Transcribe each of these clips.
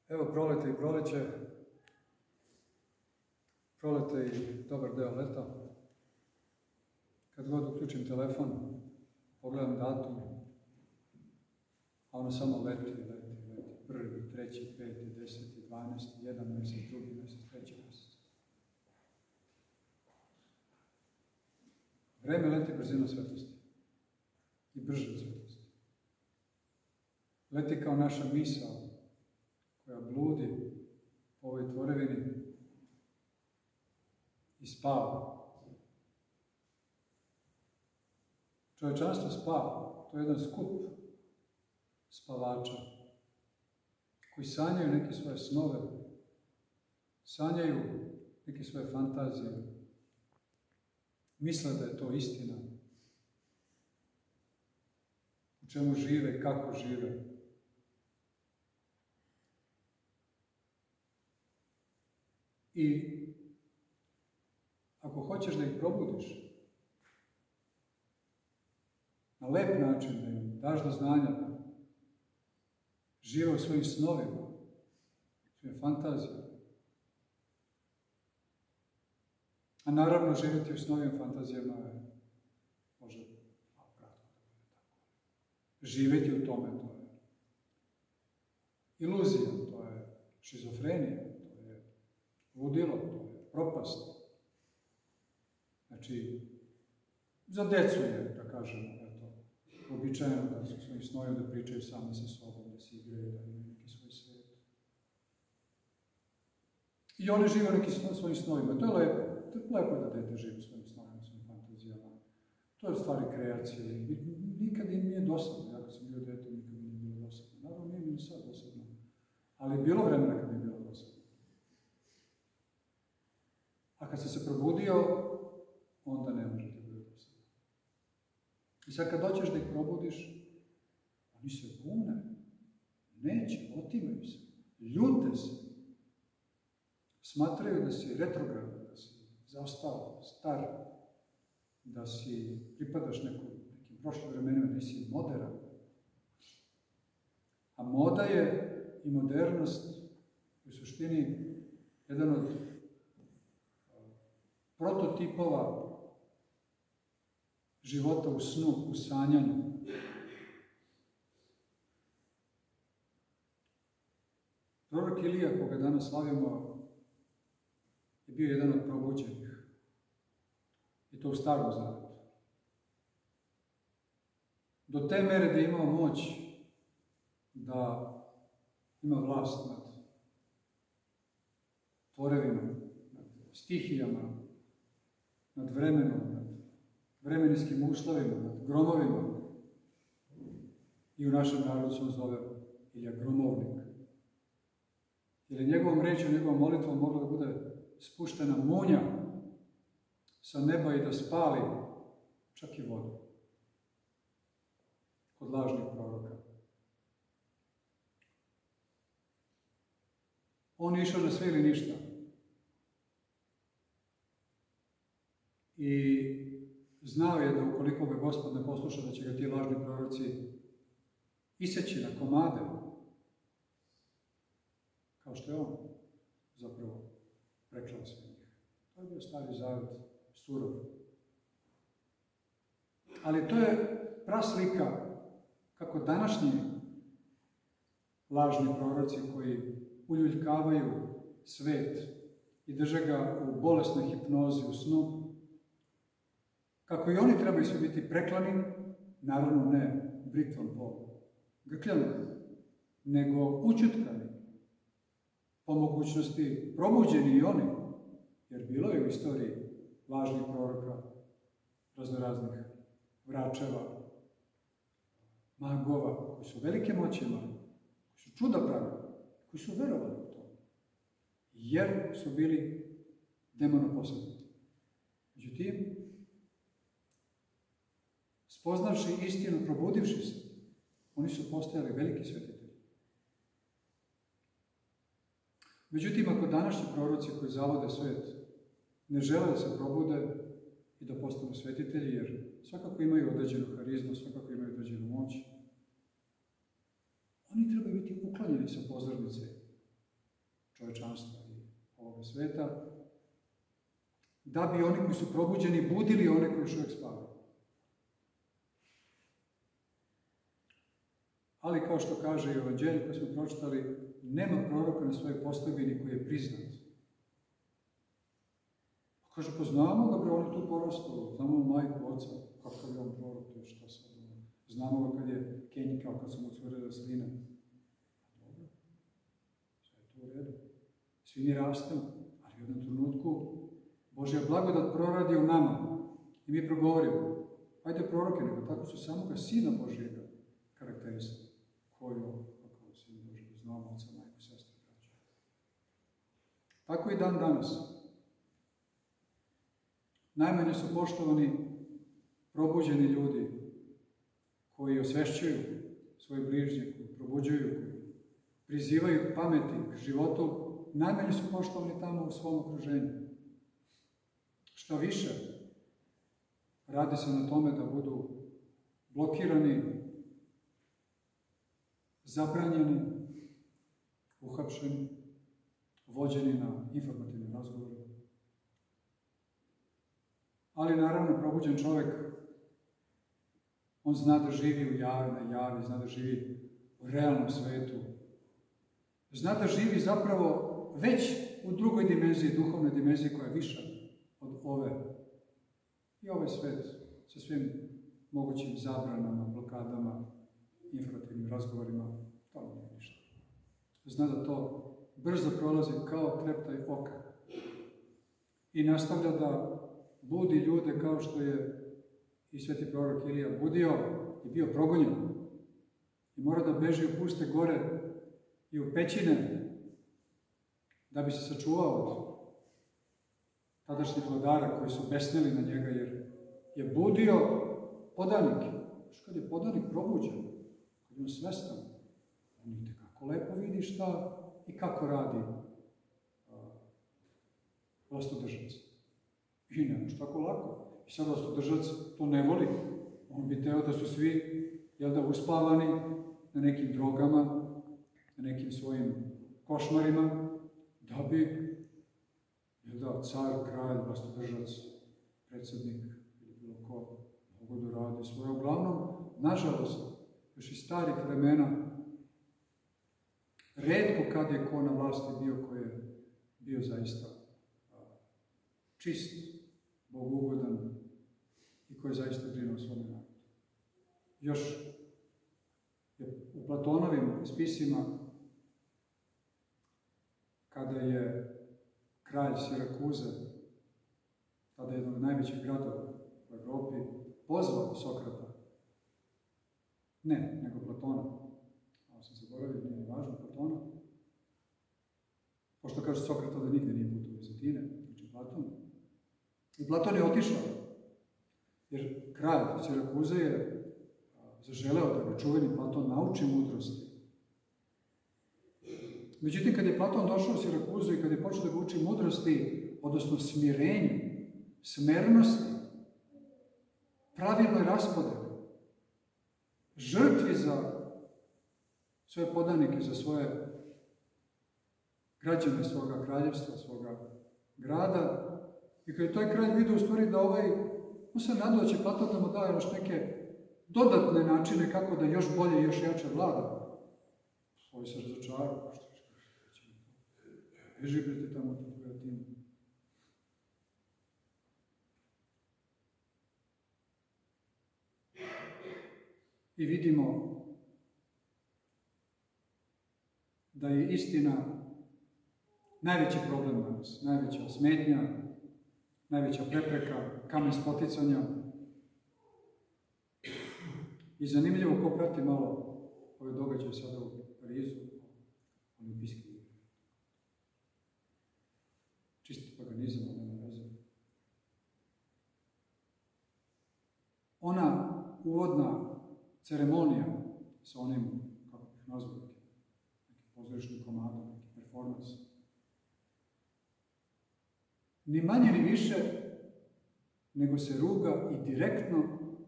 Evo prolete i proleće, prolete i dobar deo leta. Kad god uključim telefon, pogledam datum, a ono samo leti. Prvi, treći, peti, 10, 12, jedan mjesec, drugi mjesec, treći mjesec. Vreme leti brzinom svetlosti i brže od svetlosti. Leti kao naša misao koja bludi po ovoj tvorevini i spava. Čovječanstvo spava, to je jedan skup spavača koji sanjaju neke svoje snove, sanjaju neke svoje fantazije, misle da je to istina, u čemu žive, kako žive. I ako hoćeš da ih probudiš, na lep način da im daš do znanja da žive u svojim snovima, svojim fantazijama. A naravno, živjeti u snovim fantazijama može kratko da bude tako. Živjeti u tome, to je iluzija, to je šizofrenija, to je ludilo, to je propast. Znači, za decu je, da kažemo, uobičajeno da su svojim snovima da pričaju sami sa sobom, da se igraju, da imaju neki svoj svijet. I oni žive neki svojim snovima. To je lepo. To je lepo da dete živi svojim snovima, svojim fantazijama. To je stvari kreacije. Nikad im nije dosadno. Ja kad sam bio dete, nikad mi nije bilo dosadno. Naravno, nije mi ni sad dosadno. Ali je bilo vremena kad mi je bilo dosadno. A kad sam se probudio, onda ne može da bude dosadno. I sad kad doćeš da ih probudiš, oni se bune, neće, otimaju se, ljute se, smatraju da si retrogradan, da si zaostao, star, da si pripadaš nekim prošlim vremenima, da si moderan. A moda je i modernost u suštini jedan od prototipova života u snu, u sanjanju. Prorok Ilija, koga danas slavimo, je bio jedan od probuđenih. I to u Starom Zavetu. Do te mere da je imao moć da ima vlast nad tvorevinom, nad stihijama, nad vremenom, vremenskim uslovima, nad gromovima. I u našem narodu se on zove Ilija Gromovnik. Jer je njegovom rečju, njegovom molitvom mogla da bude spuštena munja sa neba i da spali čak i vodu kod lažnih proroka. On je išao na sve ili ništa. I znao je da ukoliko ga Gospod ne posluša, da će ga ti lažni proroci iseći na komade, kao što je on zapravo preklao sve njih. To je bio Stari Zavet, surov. Ali to je praslika kako današnji lažni proroci koji uljuljkavaju svet i drže ga u bolesnoj hipnozi, u snu, kako i oni trebaju svi biti preklani, naravno ne britvom po grkljanu, nego učutkani, po mogućnosti probuđeni i oni, jer bilo je u istoriji lažnih proroka, raznoraznih vračeva, magova, koji su velike moći imali, koji su čuda pravili, koji su verovali u to, jer su bili demonoposadni. Međutim, spoznavši istinu, probudivši se, oni su postajali veliki svetitelji. Međutim, ako današnji proroci koji zavode svet ne žele da se probude i da postanu svetitelji, jer svakako imaju određenu harizmu, svakako imaju određenu moć, oni trebaju biti uklonjeni sa pozornice sveta, da bi oni koji su probuđeni budili one koji još uvijek spavaju. Ali kao što kaže i Evanđelje koje smo pročitali, nema proroka na svojoj postavini koji je priznat. Kaže, poznamo ga, bre, on je tu porastao, znamo majku, oca, kakav je on prorok, to je šta sad. Znamo ga kad je kenjikao, kad sam otvorila slina. Dobro, sve je to u redu. Svi mi rastemo, ali u jednom trenutku Božja blagodat proradi u nama i mi progovorimo. Ajde proroke, nego tako su samoga Sina Božjega karakterisali. Ko je ovo, kako je Sin Božji, znamo oca, majku, sestru, braću. Tako i dan danas. Najmanje su poštovani probuđeni ljudi koji osvešćuju svoje bližnje, koji probuđuju, koji prizivaju pameti k životu, najmanje su poštovani tamo u svom okruženju. Što više, radi se na tome da budu blokirani, zabranjeni, uhapšeni, vođeni na informativne razgovore. Ali naravno, probuđen čovjek, on zna da živi u javi, zna da živi u realnom svetu. Zna da živi zapravo već u drugoj dimenziji, duhovnoj dimenziji koja je viša od ove. I ovaj svet sa svim mogućim zabranama, blokadama, informativnim razgovorima, to nije ništa. Zna da to brzo prolazi kao treptaj oka. I nastavlja da budi ljude kao što je i sveti prorok Ilija budio i bio progonjen. I mora da beži u puste gore i u pećine da bi se sačuvao od tadašnjih vladara koji su besnili na njega jer je budio podanike. Što kad je podanik probuđen, kad je on svestan, on itekako lepo vidi šta i kako radi vlastodržac. I nemaš tako lako. I sad vlastodržac to ne voli. On bi teo da su svi, uspavani na nekim drogama, na nekim svojim košmarima, da bi, car, kralj, vlastodržac, predsjednik ili bilo ko mogu da radi svoje. Uglavnom, nažalost, još iz starih vremena, retko kad je ko na vlasti bio koji je bio zaista čist, bogugodan i koji je zaista brinuo o svome narodu. Još u Platonovim spisima, kada je kralj Sirakuze, tada jedan od najvećih gradova u Evropi, pozvao Sokrata, nego Platona, malo sam zaboravio, nije važno, Platona, pošto kaže Sokrata da nigde nije putovao iz Atine, znači Platon. I Platon je otišao, jer kralj Sirakuze je zaželeo da ga čuveni Platon nauči mudrosti. Međutim, kad je Platon došao u Sirakuzu i kad je počeo da ga uči mudrosti, odnosno smirenju, smernosti, pravilnoj raspodeli, žrtvi za svoje podanike, za svoje građane svoga kraljevstva, svoga grada, i kad je taj kralj vidio u stvari da on se nadao da će Platon da mu daje još neke dodatne načine kako da još bolje i još jače vlada. Ovi se razočarao, beži brite tamo od tvoje Atine. I vidimo da je istina najveći problem danas, najveća smetnja, najveća prepreka, kamen spoticanja. I zanimljivo, ko prati malo ove događaje sada u Parizu, olimpijski igre. Čisti paganizam, nema veze. Ona uvodna ceremonija sa onim, kako bih nazvao, neki pozorišni komado, neki performans, ni manje ni više nego se ruga i direktno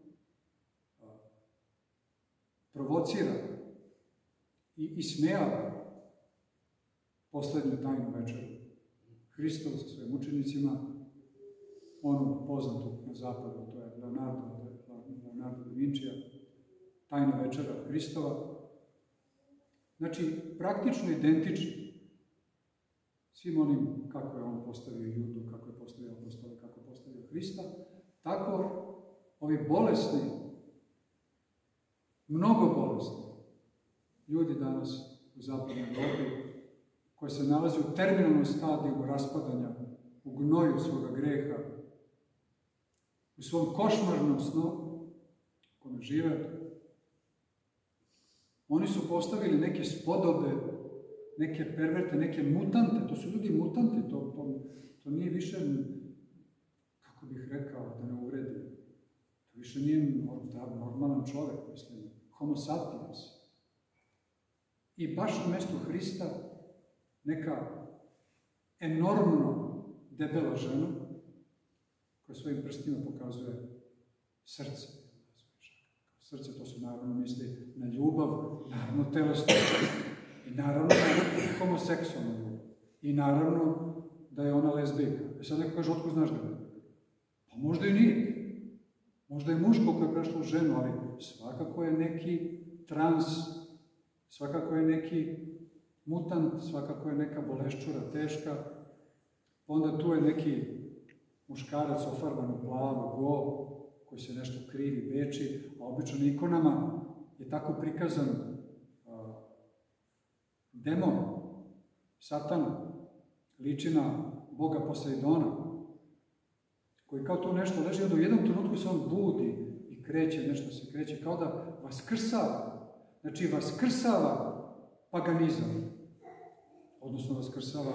provocira i ismejava poslednju tajnu večeru Hristov sa svojim učenicima, onu poznatu na zapadu, to je Leonardo da Vincija, Tajna večera Hristova. Znači, praktično identični svim onim kako je on postavio Judu, kako je postavio apostole, kako je postavio Hrista, tako ovi bolesni, mnogo bolesni ljudi danas u zapadnoj Evropi, koji se nalazi u terminalnom stadiju raspadanja, u gnoju svoga greha, u svom košmarnom snu u kome žive, oni su postavili neke spodobe, neke perverte, neke mutante. To su ljudi mutanti, to nije više, kako bih rekao, da ne uvredi. To više nije normalan čovjek, mislim, homo sapiens. I baš na mjestu Hrista neka enormno debela žena, koja svojim prstima pokazuje srce. Srce, to su naravno misli na ljubav, naravno telesno, i naravno na homoseksualnu ljubav, i naravno da je ona lezbijka. I sad neko kaže, otko znaš da je? Pa možda i nije. Možda je muško koji je prešlo u ženu, ali svakako je neki trans, svakako je neki mutant, svakako je neka boleščura teška, onda tu je neki muškarac ofarban u plavo, go, koji se nešto krivi, beči, a obično na ikonama je tako prikazan demon, Satan, liči na boga Poseidona, koji kao to nešto leži, onda u jednom trenutku se on budi i kreće, nešto se kreće, kao da vaskrsava. Znači, vaskrsava paganizam, odnosno vaskrsava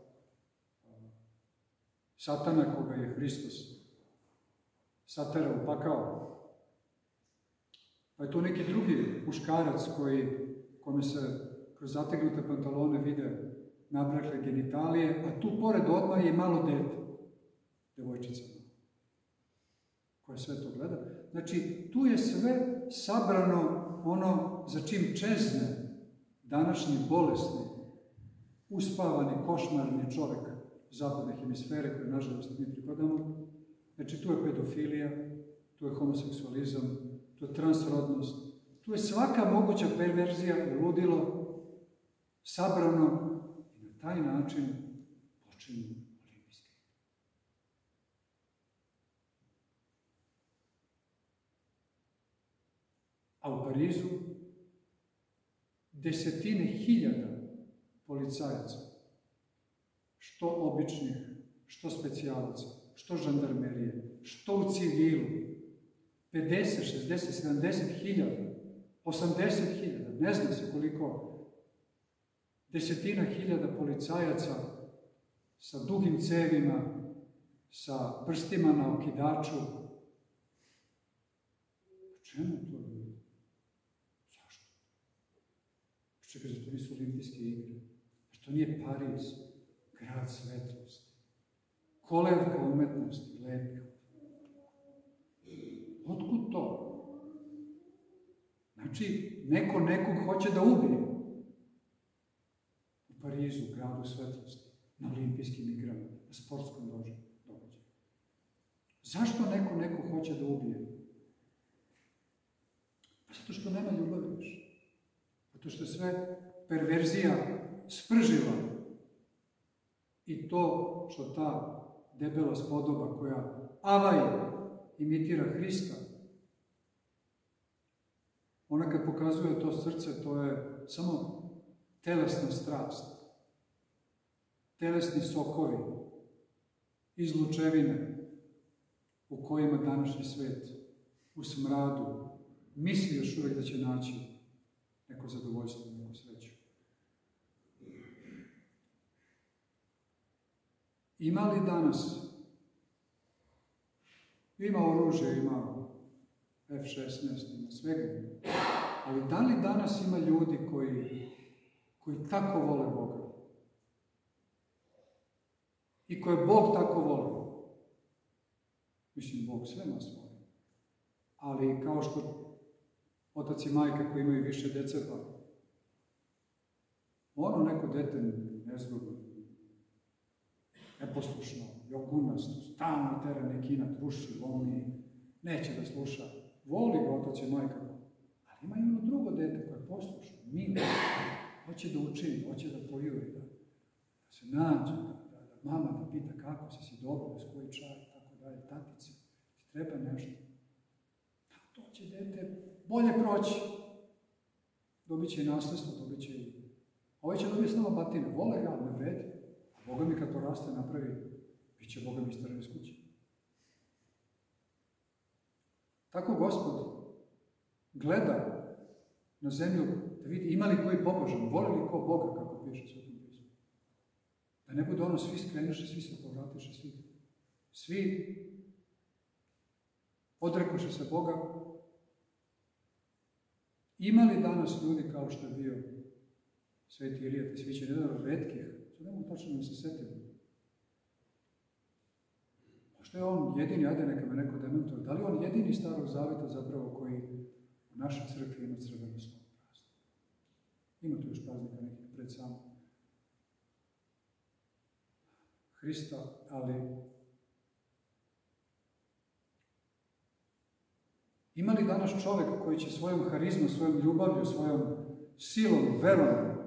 Satana koga je Hristos satera u pakao. Pa je to neki drugi muškarac kome se kroz zategnute pantalone vide nabrakle genitalije, a tu pored odmah je malo dete, devojčica, koja sve to gleda. Znači, tu je sve sabrano ono za čim čezne današnji bolesni, uspavani, košmarni čovjek zapadne hemisfere, koje nažalost mi pripadamo. Znači, tu je pedofilija, tu je homoseksualizam, tu je transrodnost, tu je svaka moguća perverzija i ludilo sabrano i na taj način počinju olimpijske. A u Parizu desetine hiljada policajaca, što običnih, što specijalaca, što žandarmerije, što u civilu, 50, 60, 70 hiljada, 80 hiljada, ne zna se koliko, desetina hiljada policajaca sa dugim cevima, sa prstima na okidaču. Čemu to ljudi? Zašto? Čekaj, zato nisu olimpijske igre. To nije Pariz, grad svetlosti. Kolevka umetnosti, lepih. Otkud to? Znači, neko nekog hoće da ubije. U Parizu, gradu svetlosti, na olimpijskim igrama, na sportskom događaju. Zašto neko nekog hoće da ubije? Pa zato što nema ljubavi više. Zato što je sve perverzija spržila. I to što ta debela spodoba koja avaje imitira Hrista, ona kad pokazuje to srce, to je samo telesna strast, telesni sokovi, izlučevine u kojima današnji svet u smradu misli još uvijek da će naći neko zadovoljstvo, neku sreću. Ima li danas? Ima oružje, ima F-16, ima svega. Ali da li danas ima ljudi koji tako vole Boga? I koje Bog tako voli? Mislim, Bog sve nas voli. Ali kao što otac i majka koji imaju više dece, pa ono neko dete nezgodno. neposlušno, jogunasto, stalno tera neki inat, ruši, lomi, neće da sluša. Voli ga otac i majka, ali ima i ono drugo dete koje je poslušno, milo, hoće da učini, hoće da pojuri, da se nađe, da mama da pita kako si dobro, bez koji čaj, tako dalje, tatice, ti treba nešto. To će dete bolje proći. Dobit će i nasljedstvo, dobit će i... Ovaj će dobiti samo batine, vole ga, ne vredi. A Boga mi kad poraste napravi, bit će Boga mi istaran iz kuće. Tako Gospod gleda na zemlju da vidi ima li koji pobožan, voli li ko Boga, kako piše Svetom pismu. Da ne bude ono, svi skrenuše, svi se povratiše, svi odrekuše se Boga. Ima li danas ljudi kao što je bio Sveti Ilija Tesvićen, jedan od retkih, sad ne mogu tačno da se setim. Možda je on jedini, ajde neka me neko dementuje, da li on jedini Starog Zaveta zapravo koji u našoj crkvi ima crveno slovo praznika? Ima tu još praznika nekih pred samom Hrista, ali ima li danas čovjek koji će svojom harizmom, svojom ljubavlju, svojom silom, verom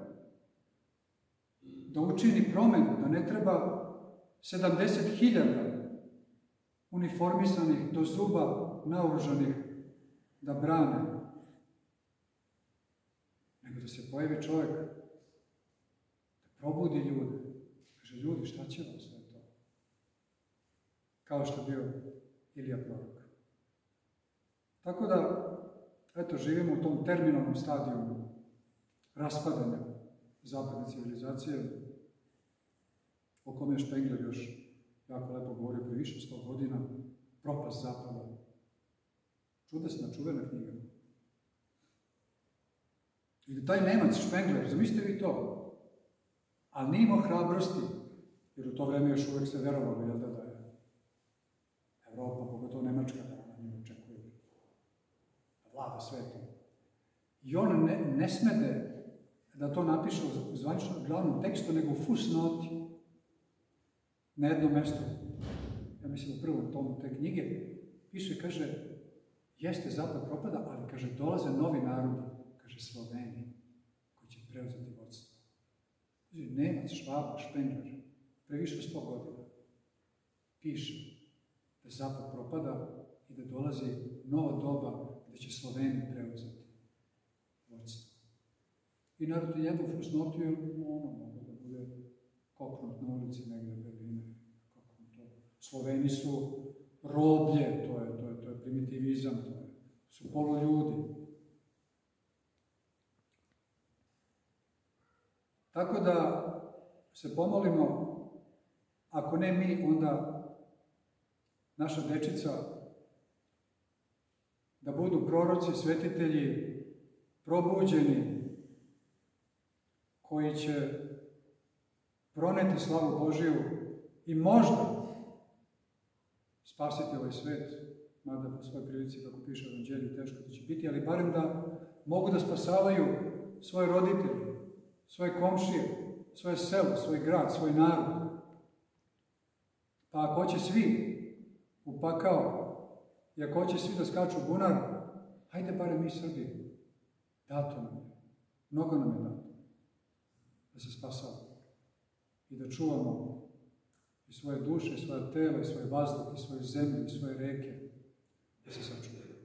da učini promenu, da ne treba 70.000 uniformisanih do zuba naoružanih da brane, nego da se pojavi čovjek, da probudi ljude. Kaže, ljudi, šta će vam sve to? Kao što je bio Ilija prorok. Tako da, eto, živimo u tom terminalnom stadiju raspadanja zapadne civilizacije, o kome je Spengler još jako lepo govorio prije više 100 godina, propast zapada. Čudesna, čuvena knjiga. I taj Nemac Spengler, zamislite vi to, ali nije imao hrabrosti, jer u to vreme još uvek se verovalo, jel da je Evropa, pogotovo Nemačka, da na nju očekuje da vlada svetom. I on ne smede da to napiše u zvaničnom glavnom tekstu, nego u fusnoti. Na jednom mjestu, ja mislim u prvom tomu te knjige, piše, kaže, jeste zapad propada, ali, kaže, dolaze novi narodi, kaže, Sloveni, koji će preuzeti vodstvo. Nemac, Švaba, Spengler, pre više 100 godina, piše da zapad propada i da dolazi nova doba gde će Sloveni preuzeti vodstvo. I naravno jednu fusnotiju, ono mogu da bude koknut na ulici negde u Berlinu. Sloveni su roblje, to je primitivizam, su poluljudi. Tako da se pomolimo, ako ne mi, onda naša dečica, da budu proroci, svetitelji, probuđeni, koji će proneti slavu Božiju i možda spasiti ovaj svet, mada po svoj prilici, kako piše u Evanđelju, teško da će biti, ali barem da mogu da spasavaju svoje roditelje, svoje komšije, svoje selo, svoj grad, svoj narod. Pa ako će svi u pakao i ako će svi da skaču u bunar, hajde barem mi Srbi. Dato nam je. Mnogo nam je dato. Da se spasavamo. I da čuvamo i svoje duše, i svoje tela, i svoje vazduh, i svoje zemlje, i svoje reke. Da se sačuvamo.